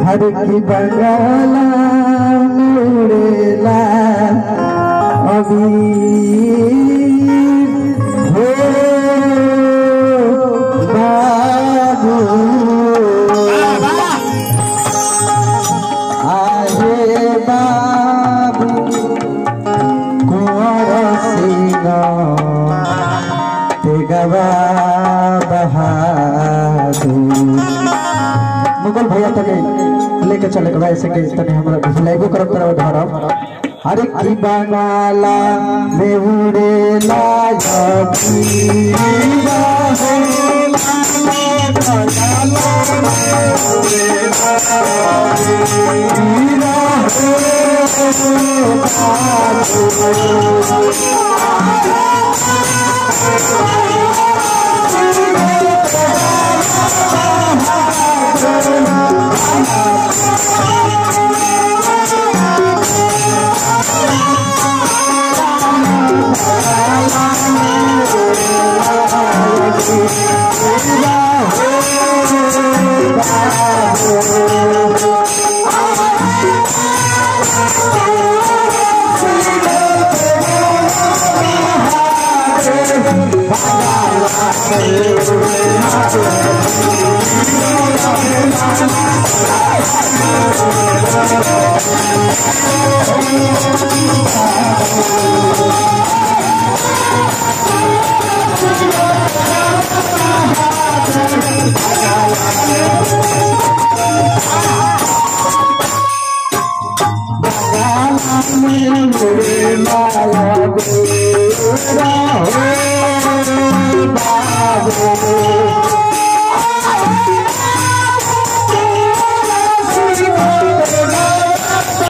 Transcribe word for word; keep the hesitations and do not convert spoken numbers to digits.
हर की बंगाला मुड़ेला अभी हो बाबू आहे बाबू कुंवर सिंह तेगवा बहादुर मुगल भैया तक लेके चले के ऐसे के तने हमरा भुलाइबो करब तरह धरब हर की बंगाला में उड़ेला जबीरा हो